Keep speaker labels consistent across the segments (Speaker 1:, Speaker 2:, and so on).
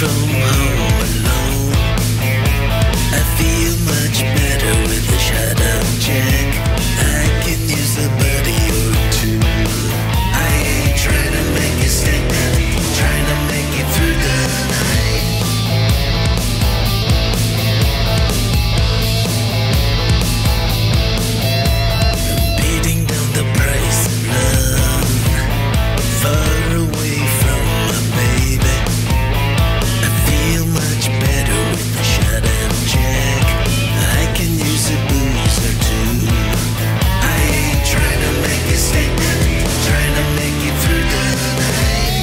Speaker 1: from home alone. I feel much better with a shot of Jack. I can use a buddy or two. I ain't trying to make a statement, trying to make it through the night. I'm beating down the price of love, far away from my baby. I feel much better with a shot of Jack. I can use a booze or two. I ain't trying to make a statement, trying to make it through the night.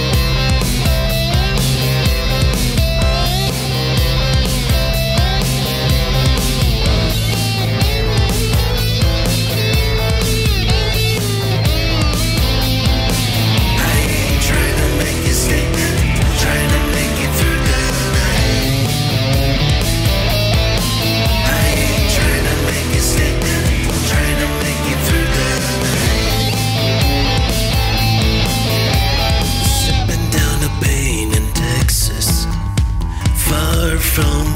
Speaker 1: I ain't trying to make a statement, trying to make it through the night. I ain't trying to make a statement, trying to make it through the night. Sipping down a pain in Texas, far from